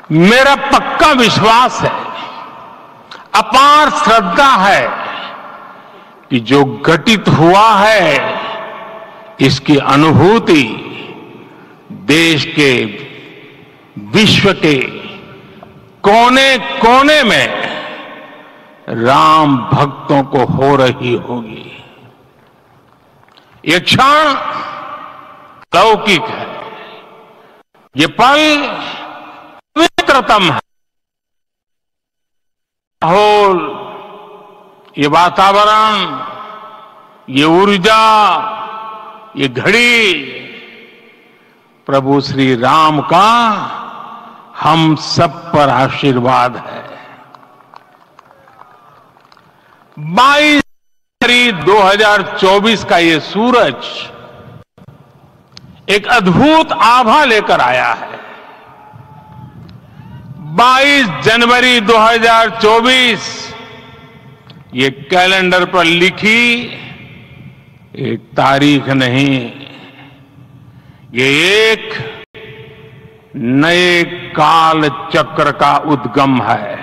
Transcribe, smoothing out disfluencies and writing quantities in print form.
मेरा पक्का विश्वास है, अपार श्रद्धा है कि जो घटित हुआ है इसकी अनुभूति देश के, विश्व के कोने कोने में राम भक्तों को हो रही होगी। ये क्षण लौकिक है, ये पल पवित्रतम है। माहौल, ये वातावरण, ये ऊर्जा, ये घड़ी प्रभु श्री राम का हम सब पर आशीर्वाद है। 22 जनवरी 2024 का ये सूरज एक अद्भुत आभा लेकर आया है। 22 जनवरी 2024 ये कैलेंडर पर लिखी एक तारीख नहीं, ये एक नए काल चक्र का उद्गम है।